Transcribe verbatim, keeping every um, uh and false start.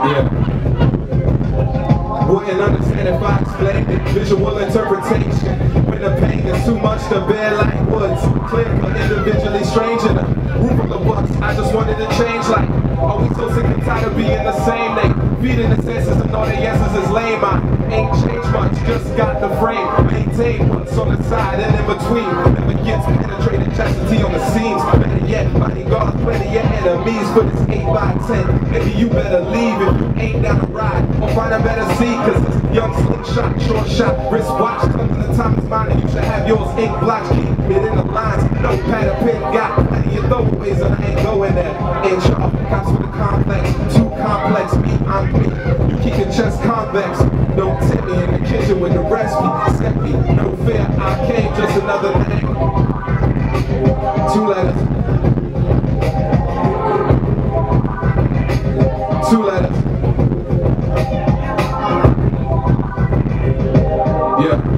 Yeah. Wouldn't understand if I explained it. Visual interpretation. When the pain is too much to bear like woods. Clear but individually strange in the room from the books. I just wanted to change like, are we so sick and tired of being the same? They feeding the senses and all the answers is lame. I ain't changed much, just got the frame. Maintain what's on the side and in between. Never gets penetrated, chastity on the seams. Better yet, bodyguards, plenty of enemies for this eight by ten. Maybe you better leave if you ain't down to ride. Or find a better seat, cause this young slingshot, short shot, wristwatch. Comes in the time is mine and you should have yours ink blotch. Keep it in the lines, no pad or pen. Got plenty of throwaways and I ain't going there. In sharp, cops with a complex, too complex, me, I'm me. You keep your chest convex. Don't tip me in the kitchen with the recipe. Set me, no fear, I came just another name. Two letters. Two letters. Yeah.